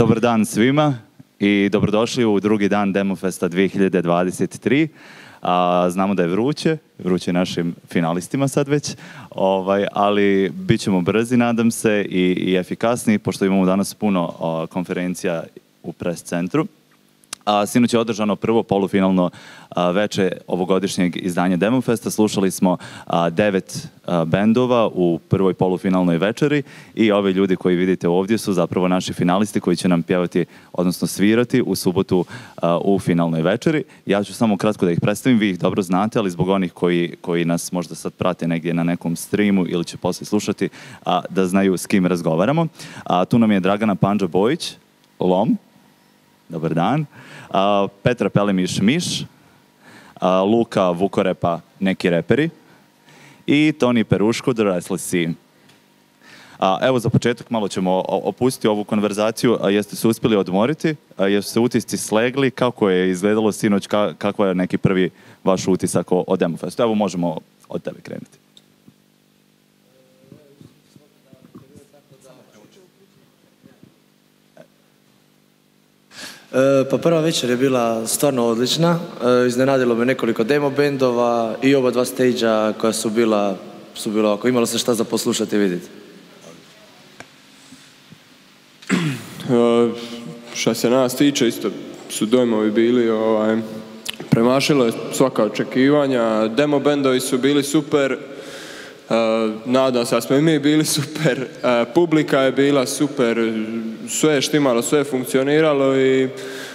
Dobar dan svima i dobrodošli u drugi dan Demofesta 2023. Znamo da je vruće našim finalistima sad već, ali bit ćemo brzi, nadam se, i efikasni, pošto imamo danas puno konferencija u press centru. Sinoć je održano prvo polufinalno veče ovogodišnjeg izdanja Demofesta. Slušali smo 9 bendova u prvoj polufinalnoj večeri i ovi ljudi koji vidite ovdje su zapravo naši finalisti koji će nam pjevati, odnosno svirati u subotu u finalnoj večeri. Ja ću samo kratko da ih predstavim, vi ih dobro znate, ali zbog onih koji nas možda sad prate negdje na nekom streamu ili će poslije slušati, da znaju s kim razgovaramo. Tu nam je Dragana Pandža Bojić, Lom. Dobar dan. Petra Pelemiš-Miš, Luka Vukorepa, neki reperi, i Toni Peruško, The Restless Sea. Evo za početak malo ćemo opustiti ovu konverzaciju. Jeste se uspjeli odmoriti? Jesu se utisci slegli? Kako je izgledalo sinoć? Kako je neki prvi vaš utisak o Demofestu? Evo možemo od tebe krenuti. Pa prva večer je bila stvarno odlična, iznenadilo me nekoliko demo bendova i oba dva stage-a koja su bila ovako, imalo se šta za poslušati i vidjeti. Što se nas tiče, isto su dojmovi bili, premašilo je svaka očekivanja, demo bendovi su bili super, nadam se da smo i mi bili super, publika je bila super, sve je štimalo, sve je funkcioniralo i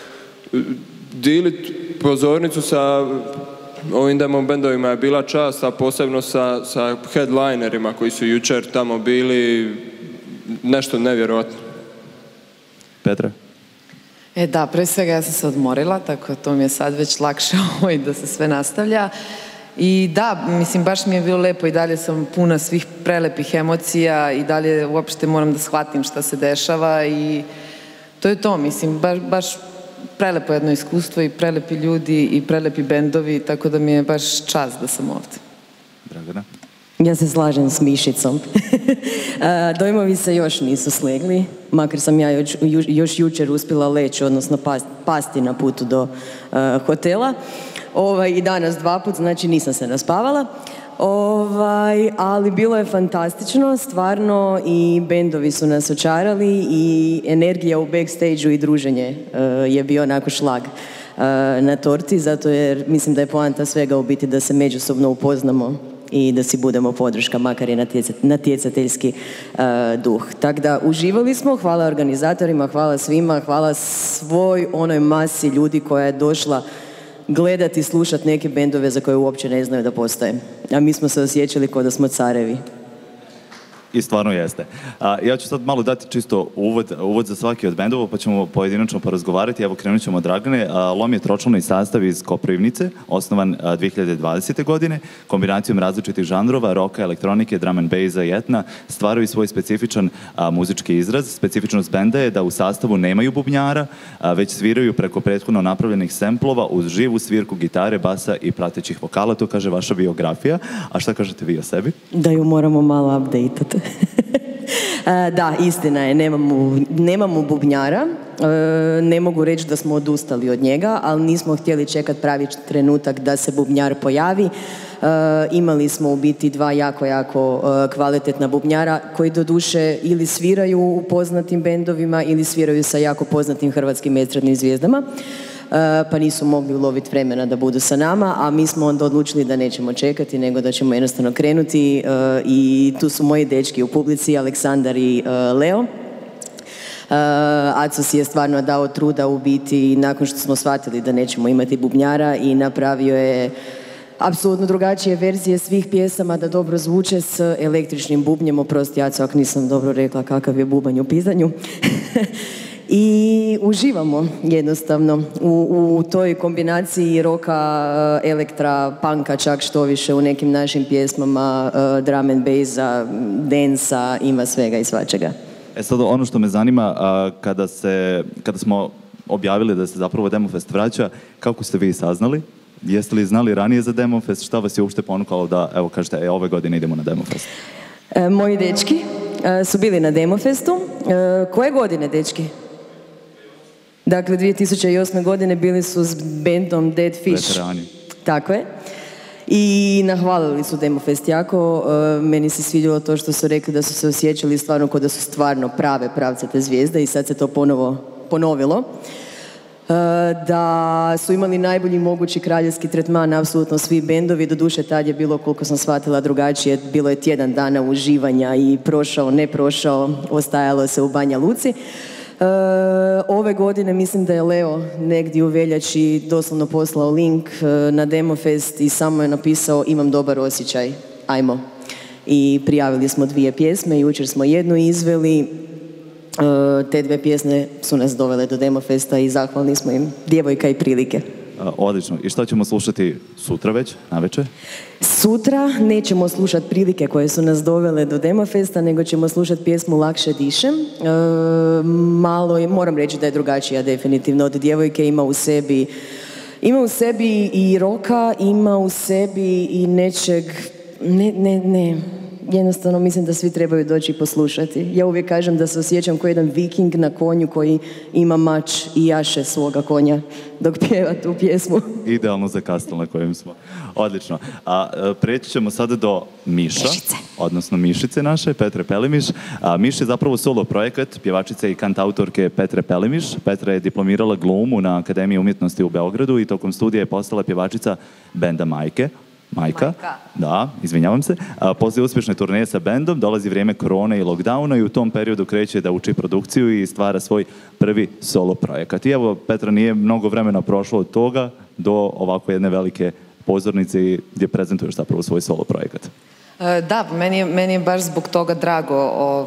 dilit pozornicu sa ovim demo bendovima je bila čast, a posebno sa headlinerima koji su jučer tamo bili nešto nevjerojatno. Petra? Da, pre svega ja sam se odmorila, tako to mi je sad već lakše i da se sve nastavlja. I da, mislim, baš mi je bilo lepo i dalje sam puna svih prelepih emocija i dalje uopšte moram da shvatim šta se dešava i to je to, mislim, baš prelepo jedno iskustvo i prelepi ljudi i prelepi bendovi, tako da mi je baš čast da sam ovdje. Dragana? Ja se slažem s Mišicom. Dojmovi se još nisu slegli, makar sam ja još jučer uspjela leći, odnosno pasti na putu do hotela. I danas 2 puta, znači nisam se naspavala. Ali bilo je fantastično, stvarno, i bendovi su nas očarali i energija u backstage-u i druženje je bio onako šlag na torti, zato jer mislim da je poanta svega u biti da se međusobno upoznamo i da si budemo podrška, makar i natjecateljski duh. Tako da uživali smo, hvala organizatorima, hvala svima, hvala svoj onoj masi ljudi koja je došla gledati i slušati neke bendove za koje uopće ne znaju da postoje. A mi smo se osjećali kao da smo carevi. I stvarno jeste. Ja ću sad malo dati čisto uvod za svaki od bendova, pa ćemo pojedinačno porazgovarati. Evo, krenut ćemo od Dragane. Lom je tročlani sastav iz Koprivnice, osnovan 2020. godine. Kombinacijom različitih žanrova, roka, elektronike, drum and bassa i etna, stvaraju svoj specifičan muzički izraz. Specifičnost benda je da u sastavu nemaju bubnjara, već sviraju preko prethodno napravljenih semplova uz živu svirku gitare, basa i pratećih vokala. To kaže vaša biografija. A šta kažete vi o sebi? Da ju moramo malo update-ati. Da, istina je, nemamo bubnjara, ne mogu reći da smo odustali od njega, ali nismo htjeli čekati pravi trenutak da se bubnjar pojavi. Imali smo u biti 2 jako kvalitetna bubnjara koji doduše ili sviraju u poznatim bendovima ili sviraju sa jako poznatim hrvatskim estradnim zvijezdama. Pa nisu mogli uloviti vremena da budu sa nama, a mi smo onda odlučili da nećemo čekati, nego da ćemo jednostavno krenuti i tu su moji dečki u publici, Aleksandar i Leo. Aco si je stvarno dao truda u biti nakon što smo shvatili da nećemo imati bubnjara i napravio je apsolutno drugačije verzije svih pjesama da dobro zvuče s električnim bubnjem. Oprosti, Aco, ako nisam dobro rekla kakav je bubanj u pitanju. I uživamo jednostavno u toj kombinaciji roka, elektra, punka, čak što više u nekim našim pjesmama, drum and bassa, densa, ima svega i svačega. Sad ono što me zanima, kada smo objavili da se zapravo Demofest vraća, kako ste vi saznali? Jeste li znali ranije za Demofest? Šta vas je uopšte ponukalo da, evo kažete, ove godine idemo na Demofest? Moji dečki su bili na Demofestu. Koje godine, dečki? Dakle, 2008. godine bili su s bendom Dead Fish. Veterani. Tako je. I nahvalili su Demofest jako. Meni se svidjelo to što su rekli da su se osjećali stvarno kao da su stvarno pravcate zvijezde i sad se to ponovilo. Da su imali najbolji mogući kraljevski tretman, apsolutno svi bendovi. Doduše tad je bilo, koliko sam shvatila, drugačije. Bilo je tjedan dana uživanja i prošao, ne prošao, ostajalo se u Banja Luci. Ove godine mislim da je Leo negdje u veljači doslovno poslao link na Demofest i samo je napisao imam dobar osjećaj, ajmo. I prijavili smo 2 pjesme, jučer smo jednu izveli. Te 2 pjesme su nas dovele do Demofesta i zahvalni smo im. Djevojka i prilike. Odlično. I što ćemo slušati sutra već, navečer? Sutra nećemo slušati prilike koje su nas dovele do Demofesta, nego ćemo slušati pjesmu Lakše dišem. Malo je, moram reći da je drugačija definitivno od Djevojke, ima u sebi i roka, ima u sebi i nečeg, ne. Jednostavno mislim da svi trebaju doći i poslušati. Ja uvijek kažem da se osjećam kao jedan viking na konju koji ima mač i jaše svoga konja dok pjeva tu pjesmu. Idealno za kastel na kojem smo. Odlično. Preći ćemo sada do Miša, odnosno Mišice naše, Petre Pelemiš. Miš je zapravo solo projekat pjevačice i kantautorke Petre Pelemiš. Petra je diplomirala glumu na Akademiji umjetnosti u Beogradu i tokom studija je postala pjevačica benda Majka. Da, izvinjavam se. Poslije uspješne turneje sa bendom dolazi vrijeme korone i lockdowna i u tom periodu kreće da uči produkciju i stvara svoj prvi solo projekat. I evo, Petra, nije mnogo vremena prošlo od toga do ovako jedne velike pozornice gdje prezentuješ zapravo svoj solo projekat. Da, meni je baš zbog toga drago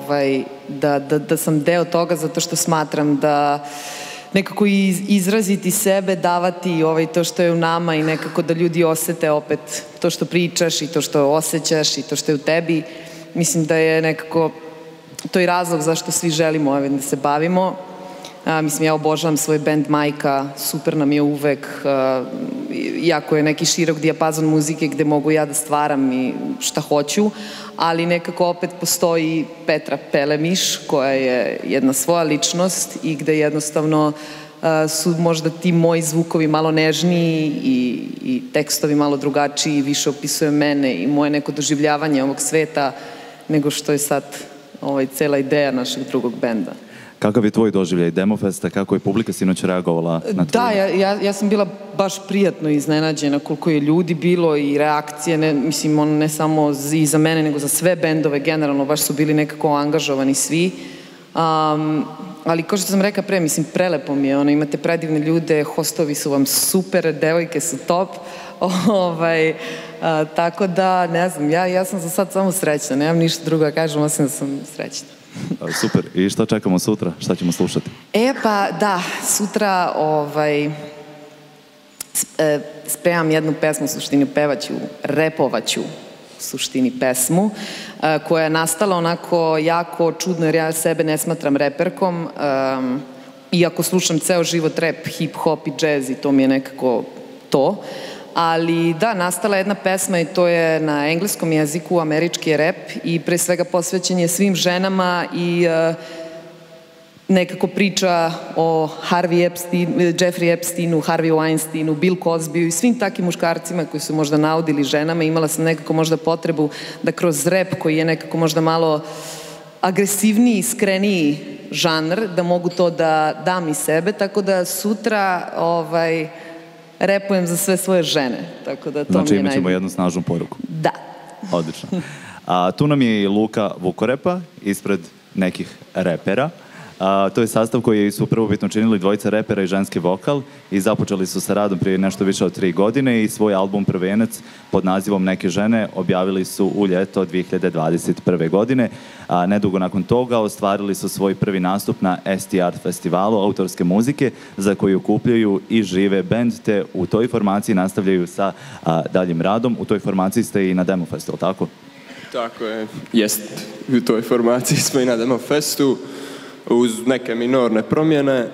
da sam deo toga, zato što smatram da nekako izraziti sebe, davati to što je u nama i nekako da ljudi osete opet to što pričaš i to što osjećaš i to što je u tebi. Mislim da je nekako to i razlog zašto svi želimo da se bavimo. Mislim, ja obožavam svoj bend Majka, super nam je uvek, jako je neki širok dijapazon muzike gdje mogu ja da stvaram i šta hoću, ali nekako opet postoji Petra Pelemiš koja je jedna svoja ličnost i gdje jednostavno su možda ti moji zvukovi malo nežniji i tekstovi malo drugačiji, više opisuju mene i moje neko doživljavanje ovog sveta nego što je sad cela ideja našeg drugog benda. Kakav je tvoj doživljaj Demofesta, kako je publika sinoć reagovala na to? Da, ja sam bila baš prijatno iznenađena koliko je ljudi bilo i reakcije, ne samo i za mene, nego za sve bendove generalno, baš su bili nekako angažovani svi. Ali kao što sam rekla pre, prelepo mi je, imate predivne ljude, hostovi su vam super, devojke su top, tako da, ne znam, ja sam za sad samo srećna, nemam ništa drugo da kažem, osim da sam srećna. Super. I šta čekamo sutra? Šta ćemo slušati? Pa da, sutra spevam jednu pesmu, u suštini pevaću, repovaću u suštini pesmu, koja je nastala onako jako čudno jer ja sebe ne smatram reperkom, iako slušam ceo život rap, hip-hop i džez i to mi je nekako to. Ali da, nastala jedna pesma i to je na engleskom jeziku, američki je rap i pre svega posvećen je svim ženama i nekako priča o Jeffrey Epsteinu, Harvey Weinsteinu, Bill Cosbyu i svim takim muškarcima koji su možda naudili ženama. Imala sam nekako možda potrebu da kroz rap koji je nekako možda malo agresivniji, iskreniji žanr, da mogu to da dam i sebe, tako da sutra repujem za sve svoje žene, tako da to mi je Znači imat ćemo jednu snažnu poruku. Da. Odlično. Tu nam je i Luka Vukorepa ispred nekih repera. To je sastav koji su prvobitno činili dvojica repera i ženski vokal i započeli su sa radom prije nešto više od 3 godine i svoj album Prvenac pod nazivom Neke žene objavili su u ljeto 2021. godine. Nedugo nakon toga ostvarili su svoj prvi nastup na ST festivalu autorske muzike za koju okupljaju i žive bend, te u toj formaciji nastavljaju sa daljim radom. U toj formaciji ste i na Demofestu, ali tako? Tako je, jest. U toj formaciji smo i na Demofestu uz neke minorne promjene.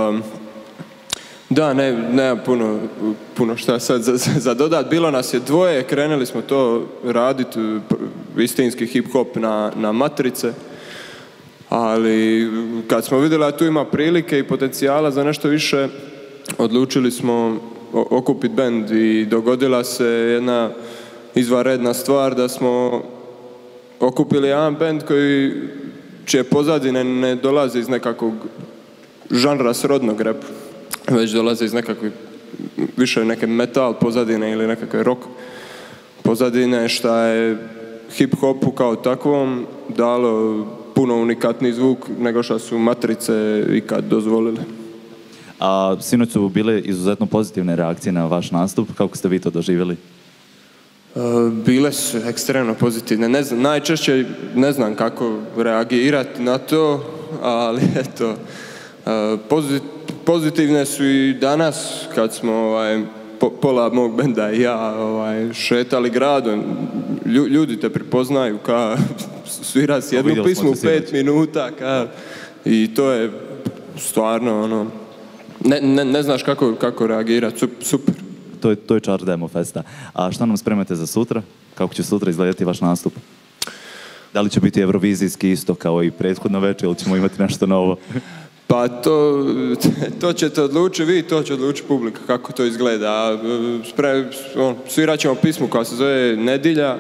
Da, nema puno šta sad za dodat. Bilo nas je dvoje, krenuli smo to raditi, istinski hip-hop na matrice. Ali kad smo vidjeli da tu ima prilike i potencijala za nešto više, odlučili smo okupiti bend i dogodila se jedna izvanredna stvar da smo okupili jedan bend čije pozadine ne dolaze iz nekakvog žanra srodnog repu, već dolaze iz nekakvih više neke metal pozadine ili nekakve rock pozadine, šta je hip-hopu kao takvom dalo puno unikatniji zvuk nego što su Matrice ikad dozvolili. A sinoć su bile izuzetno pozitivne reakcije na vaš nastup. Kako ste vi to doživjeli? Bile su ekstremno pozitivne. Najčešće ne znam kako reagirati na to, ali eto, pozitivne su i danas kad smo pola mog benda i ja šetali gradom. Ljudi te prepoznaju kao svira s jednu pismu u 5 minuta i to je stvarno ne znaš kako reagirati. Super. To je čar Demo Festa. A šta nam spremate za sutra? Kako će sutra izgledati vaš nastup? Da li će biti eurovizijski isto kao i prethodno večer ili ćemo imati nešto novo? Pa to ćete odlučiti vi, to će odlučiti publika kako to izgleda. Svirat ćemo pismu koja se zove Nedjelja.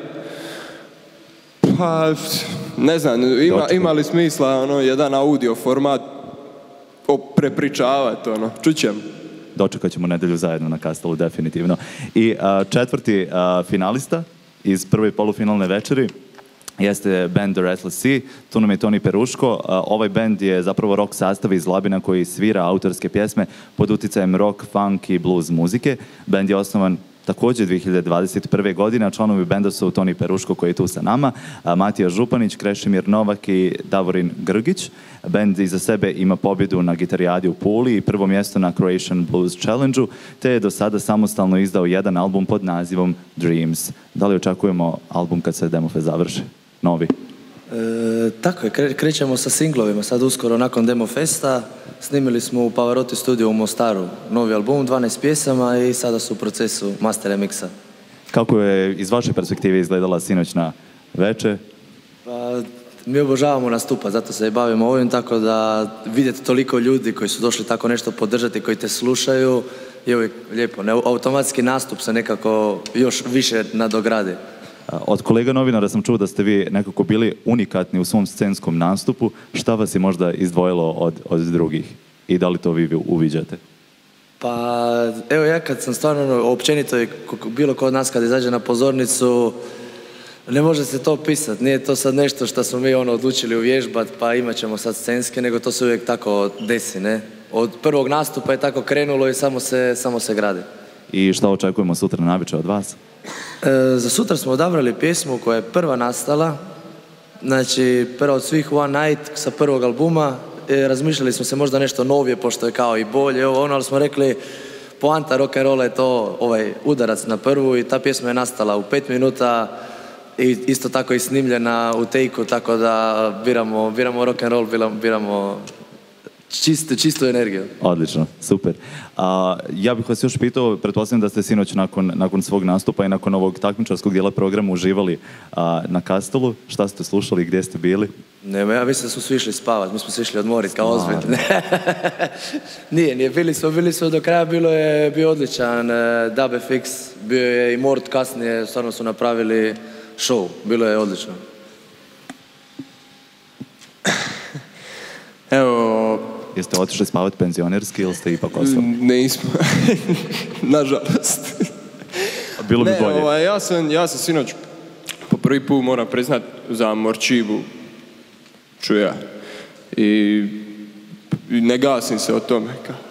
Pa ne znam, ima li smisla jedan audio format prepričavati, čućemo. Dočekat ćemo Nedjelju zajedno na Kastalu, definitivno. I četvrti finalista iz prve polufinalne večeri jeste band The Restless Sea, tu nam je Toni Peruško. Ovaj band je zapravo rock sastav iz Labina koji svira autorske pjesme pod utjecajem rock, funk i blues muzike. Band je osnovan također 2021. godine, a članovi benda su Toni Peruško koji je tu sa nama, Matija Županić, Krešimir Novak i Davorin Grgić. Band iza sebe ima pobjedu na Gitarijadi u Puli i prvo mjesto na Croatian Blues Challenge-u, te je do sada samostalno izdao jedan album pod nazivom Dreams. Da li očekujemo album kad se Demofest završi? Novi? Tako je, krećemo sa singlovima. Sad uskoro nakon Demofesta snimili smo u Pavarotti studiju u Mostaru novi album, 12 pjesama i sada su u procesu master remixa. Kako je iz vaše perspektive izgledala sinoćna večer? Pa, mi obožavamo nastupa, zato se i bavimo ovim, tako da vidjeti toliko ljudi koji su došli tako nešto podržati, koji te slušaju, je uvijek lijepo. Automatski nastup se nekako još više nadogradi. Od kolega novinara sam čuo da ste vi nekako bili unikatni u svom scenskom nastupu. Šta vas je možda izdvojilo od drugih i da li to vi uviđate? Pa evo ja kad sam stvarno općenito i bilo ko od nas kad izađe na pozornicu ne može se to opisati. Nije to sad nešto što smo mi odlučili uvježbati pa imat ćemo sad scenske, nego to se uvijek tako desi, ne? Od prvog nastupa je tako krenulo i samo se gradi. I šta očekujemo sutra navečer od vas? Za sutra smo odabrali pjesmu koja je prva nastala, znači prva od svih One Night sa prvog albuma. Razmišljali smo se možda nešto novije, pošto je kao i bolje, ali smo rekli poanta rock'n'rolla je to udarac na prvu i ta pjesma je nastala u 5 minuta i isto tako i snimljena u take-u, tako da biramo rock'n'roll, biramo čistu energiju. Odlično, super. Ja bih vas još pitao, pretpostavljam da ste sinoć nakon svog nastupa i nakon ovog takmičarskog dijela programa uživali na Kastalu. Šta ste slušali i gdje ste bili? Nema, ja mislim da smo svi išli spavati, mi smo svi išli odmoriti kao ozbiljni. Nije, bili smo do kraja, bio odličan Dub FX, bio je i Mort kasnije, stvarno su napravili show, bilo je odlično. Evo... Jeste otišli spavati penzionerski ili ste ipak ostali? Nismo, nažalost. Bilo bi bolje. Ja sam sinoć po prvi put moram priznat za Morčibu čuja i ne gasim se o tome.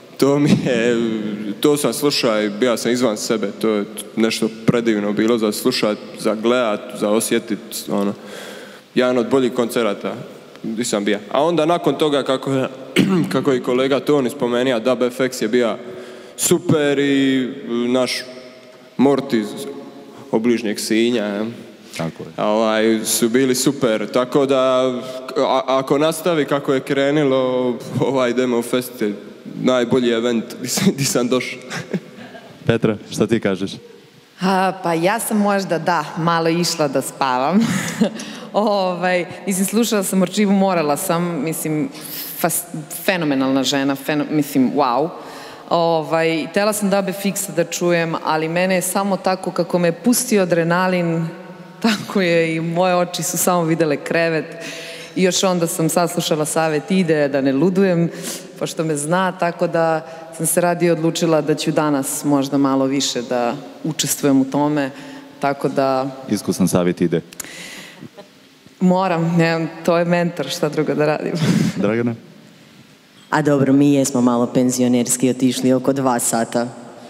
To sam slušao i bio sam izvan sebe, to je nešto predivno bilo za slušat, za gledat, za osjetit, jedan od boljih koncerata gdje sam bio. A onda nakon toga, kako je kolega Toni spomenuo, Dub FX je bio super i naš Mort iz obližnjeg Sinja. Tako je. Su bili super, tako da ako nastavi kako je krenulo, Demofest je najbolji event gdje sam došao. Petra, šta ti kažeš? Pa ja sam možda malo išla da spavam. Mislim, slušala sam Morčivu, morala sam, mislim, fenomenalna žena, mislim, wow. Htjela sam da Fiksa da čujem, ali mene je samo tako kako me pustio adrenalin, tako je i moje oči su samo vidjele krevet. I još onda sam saslušala savjet Ide da ne ludujem, pošto me zna, tako da sam se radije odlučila da ću danas možda malo više da učestvujem u tome, tako da... Iskusan savjet Ide. Moram, to je mentor, šta drugo da radim. Dragana? A dobro, mi jesmo malo penzionerski otišli oko 2 sata.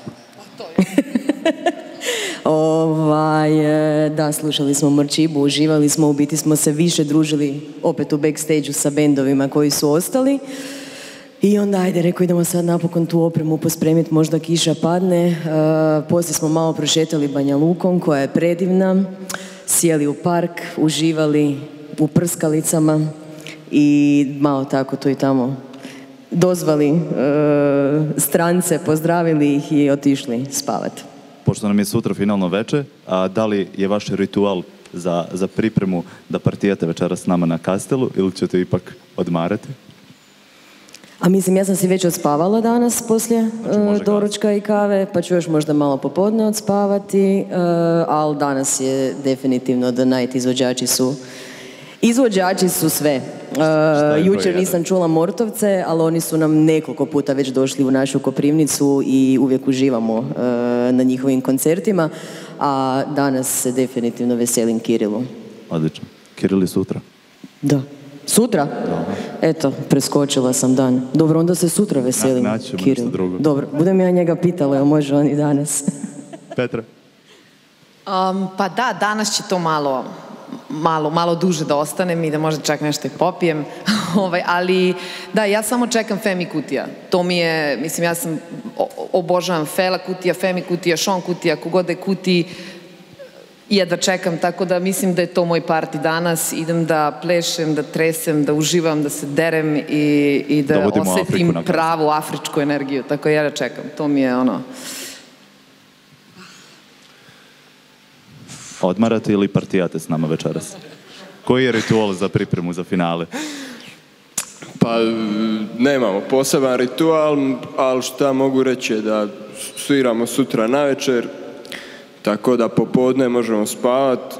Da, slušali smo Morčibu, uživali smo, u biti smo se više družili opet u backstage-u sa bendovima koji su ostali. I onda, ajde, rekao, idemo sad napokon tu opremu pospremiti, možda kiša padne. Poslije smo malo prošetali Banja Lukom, koja je predivna. Sjeli u park, uživali u prskalicama i malo tako tu i tamo dozvali strance, pozdravili ih i otišli spavati. Pošto nam je sutra finalno veče, da li je vaš ritual za pripremu da partijate večeras s nama na Kastelu ili ćete ipak odmarati? A mislim, ja sam si već odspavala danas poslije doručka i kave, pa ću još možda malo popodne odspavati, ali danas je definitivno The Night, izvođači su sve. Jučer nisam čula Mortovce, ali oni su nam nekoliko puta već došli u našu Koprivnicu i uvijek uživamo na njihovim koncertima, a danas se definitivno veselim Kirilu. Odlično. Kiril je sutra? Da. Sutra? Da. Eto, preskočila sam dan. Dobro, onda se sutra veselim Kirilu. Dobro, budem ja njega pitala, jel može on i danas? Petra? Pa da, danas će to malo duže da ostanem i da možda čak nešto i popijem, ali da, ja samo čekam Femi Kutija. To mi je, mislim, ja sam obožavam Fela Kutija, Femi Kutija, Sean Kutija, kogod je Kuti, jedva čekam, tako da mislim da je to moj party danas. Idem da plešem, da tresem, da uživam, da se derem i da osetim pravu afričku energiju, tako jedva čekam. To mi je ono... Odmarate ili partijate s nama večeras? Koji je ritual za pripremu za finale? Pa, nemamo poseban ritual, ali šta mogu reći je da sviramo sutra navečer, tako da popodne možemo spavati,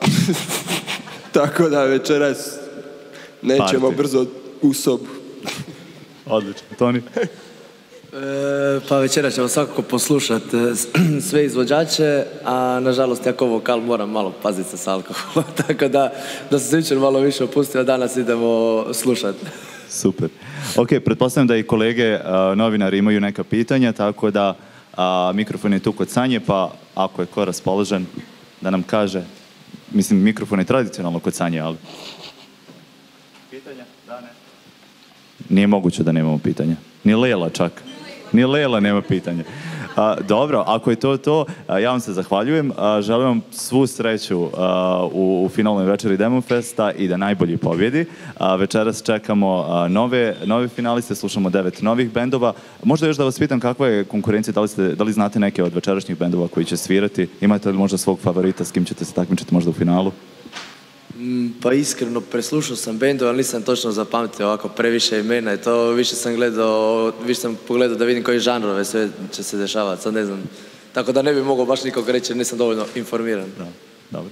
tako da večeras nećemo brzo u sobu. Odlično. Toni? Pa večera ćemo svakako poslušati sve izvođače, a nažalost jako vokal moram malo paziti sa alkoholom, tako da sam se jučer malo više opustio, danas idemo slušati. Super. Ok, pretpostavljam da i kolege novinari imaju neka pitanja, tako da mikrofon je tu kod Sanje, pa ako je ko raspoložen da nam kaže, mislim mikrofon je tradicionalno kod Sanje, ali... Pitanja? Da, ne? Nije moguće da nemamo pitanja. Ni Lela čak. Ni Lela nema pitanja. Dobro, ako je to, ja vam se zahvaljujem. Želim vam svu sreću u finalnoj večeri Demofesta i da najbolji pobjedi. Večeras čekamo nove finaliste, slušamo 9 novih bendova. Možda još da vas pitam kakva je konkurencija, da li znate neke od večerašnjih bendova koji će svirati? Imate li možda svog favorita s kim ćete se takmičiti možda u finalu? Pa iskreno, preslušao sam bendu, ali nisam točno zapamtio ovako previše imena i to više sam pogledao da vidim koji žanrove sve će se dešavati, sad ne znam. Tako da ne bi mogao baš nikog reći jer nisam dovoljno informiran. Dobro.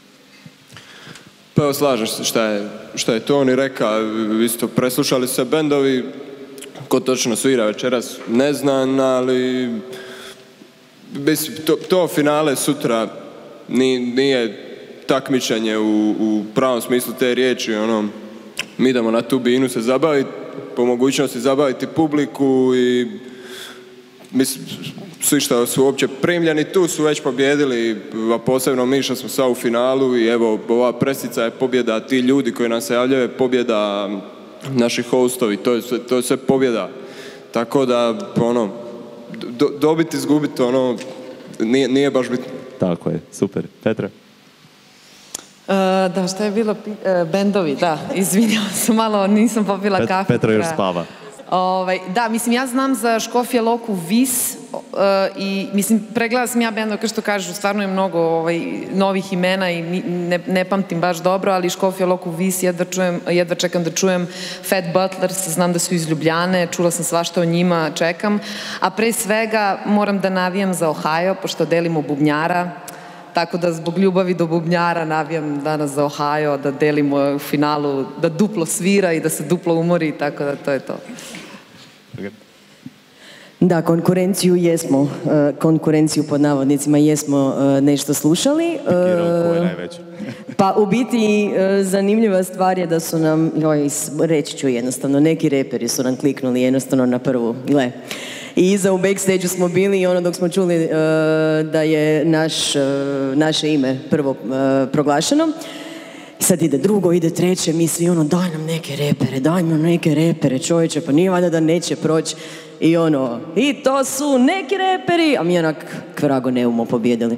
Pa evo, slažeš se šta je Toni rekao, isto preslušali se bendovi, ko točno svira večeras ne znam, ali to finale sutra nije takmičenje u pravom smislu te riječi, mi idemo na tu binu se zabaviti, po mogućnosti zabaviti publiku i mislim, svi što su uopće primljeni tu su već pobjedili, a posebno mi što smo sad u finalu i evo, ova presica je pobjeda, ti ljudi koji nam se javljaju, pobjeda naši hostovi, to je sve pobjeda. Tako da, dobiti, izgubiti, nije baš bitno. Tako je, super. Petra? Da, šta je bilo? Bendovi, da, izvinjavam se, malo nisam popila kafu. Petra još spava. Da, mislim, ja znam za Škofja Loku Vis, i mislim, pregledala sam ja bendova, kao što kažu, stvarno je mnogo novih imena i ne pamtim baš dobro, ali Škofja Loku Vis, jedva čekam da čujem Fat Butlers, znam da su iz Ljubljane, čula sam svašta o njima, čekam, a pre svega moram da navijam za Ohio, pošto delimo bubnjara, tako da zbog ljubavi do bubnjara navijam danas za Ohio, da delimo u finalu, da duplo svira i da se duplo umori, tako da to je to. Da, konkurenciju pod navodnicima jesmo nešto slušali. Pa u biti zanimljiva stvar je da su nam, reći ću jednostavno, neki reperi su nam kliknuli jednostavno na prvu, gle. I iza u backstage-u smo bili i dok smo čuli da je naše ime prvo proglašeno. I sad ide drugo, ide treće, mi svi daj nam neke repere, čovječe, pa nije valjda da neće proći. I to su neki reperi, a mi kvrago neumo pobjedili.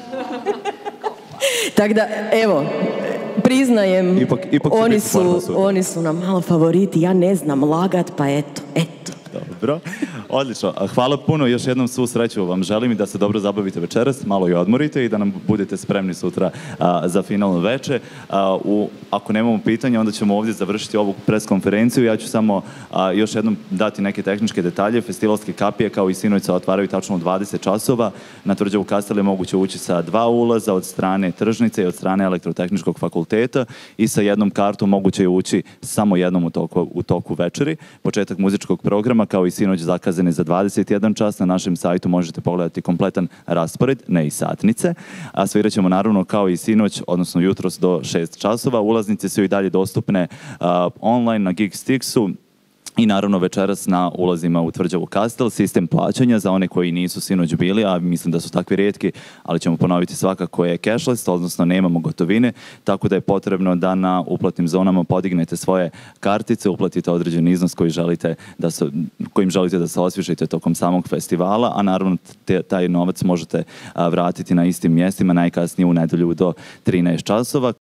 Tako da, evo, priznajem, oni su nam malo favoriti, ja ne znam lagat, pa eto. Dobro, odlično. Hvala puno, još jednom svu sreću vam želim i da se dobro zabavite večeras, malo i odmorite i da nam budete spremni sutra za finalno veče. Ako nemamo pitanja, onda ćemo ovdje završiti ovu preskonferenciju. Ja ću samo još jednom dati neke tehničke detalje. Festivalske kapije kao i sinoć se otvaraju tačno u 20 časova. Na Tvrđavu Kastel je moguće ući sa 2 ulaza od strane tržnice i od strane Elektrotehničkog fakulteta i sa jednom kartom moguće je ući samo jednom u toku večeri. Početak muzičkog programa kao i sinoć zakazane za 21 čas. Na našem sajtu možete pogledati kompletan raspored, ne i satnice. A svirat ćemo naravno kao i sinoć, odnosno jutros do 6 časova. Ulaznice su i dalje dostupne online na Geekstixu i naravno večeras na ulazima u Tvrđavu Kastel. Sistem plaćanja za one koji nisu sinoć bili, a mislim da su takvi rijetki, ali ćemo ponoviti svakako je cashless, odnosno nemamo gotovine, tako da je potrebno da na uplatnim zonama podignete svoje kartice, uplatite određeni iznos kojim želite da se osvježite tokom samog festivala, a naravno taj novac možete vratiti na istim mjestima najkasnije u nedjelju do 13 časova.